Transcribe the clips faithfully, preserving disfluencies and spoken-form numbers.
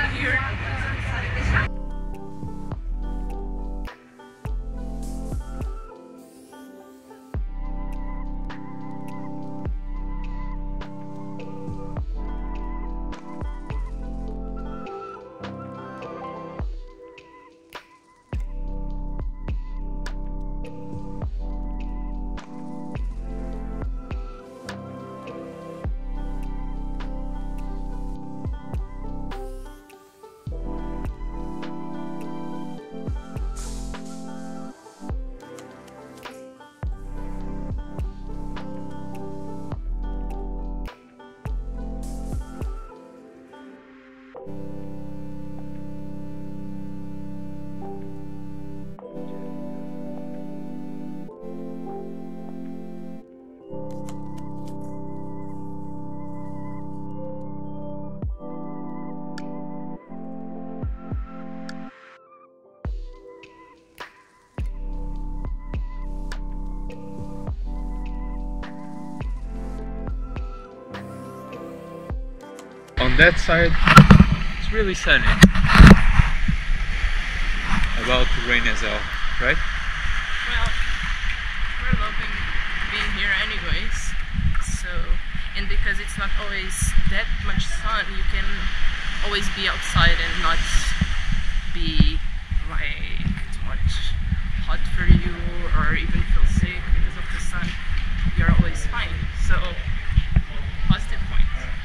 here. On that side, it's really sunny. About to rain as well, right? Well, we're loving being here anyways. So, and because it's not always that much sun, you can always be outside and not be like too much hot for you or even feel sick because of the sun. You're always fine. So, positive points.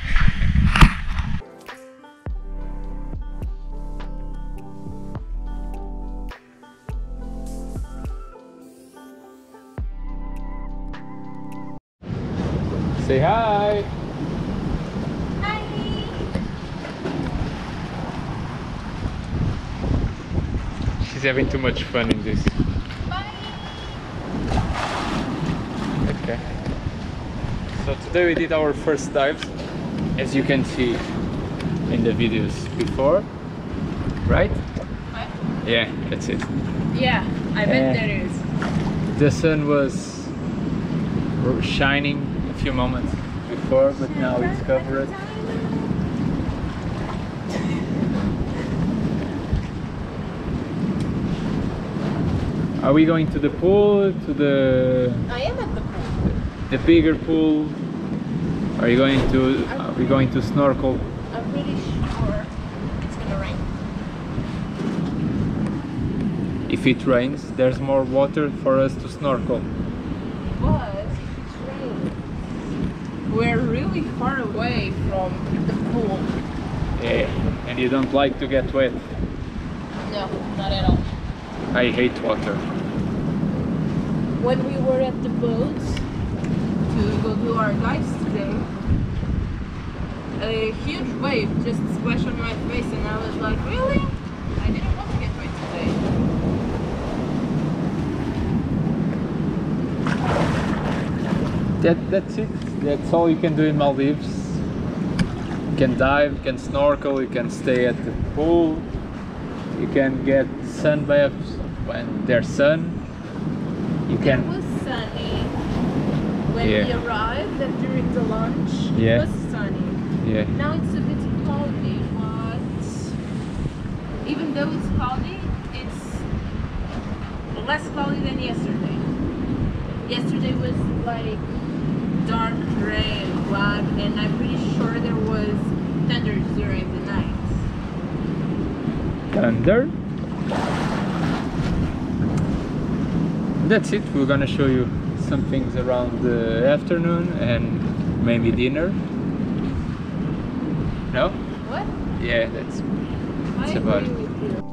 Say hi! Hi! She's having too much fun in this. Bye! Okay. So today we did our first dives, as you can see in the videos before, right? What? Yeah, that's it. Yeah, I bet Uh, there is. The sun was shining a few moments before, but now it's covered. Are we going to the pool, to the I am at the pool. the bigger pool? Are you going to are we going to snorkel? I'm pretty sure it's gonna rain. If it rains, there's more water for us to snorkel. But if it rains, we're really far away from the pool. Yeah, and you don't like to get wet. No, not at all. I hate water. When we were at the boat to go do our dives today, a huge wave just splashed on my face and I was like, really? I didn't want to get wet today. That, that's it. That's all you can do in Maldives. You can dive, you can snorkel, you can stay at the pool, you can get sunbaths when there's sun. You It can. was sunny when Yeah. we arrived and during the lunch. Yeah. It was sunny. Yeah. Now it's a bit cloudy, but even though it's cloudy, it's less cloudy than yesterday. Yesterday was like dark gray and black, and I'm pretty sure there was thunder during the night. Thunder. That's it. We're gonna show you some things around the afternoon and maybe dinner. No? What? Yeah, that's, that's I about agree it. with you.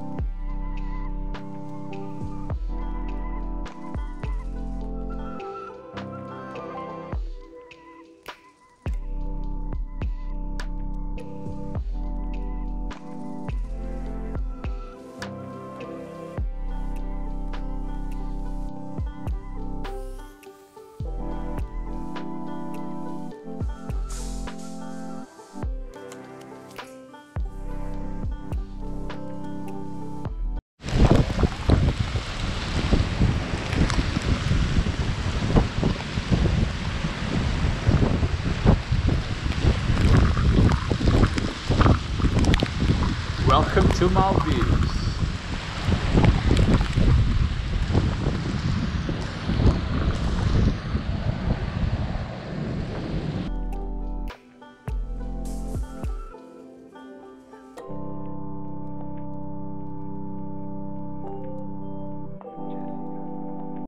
Welcome to Maldives.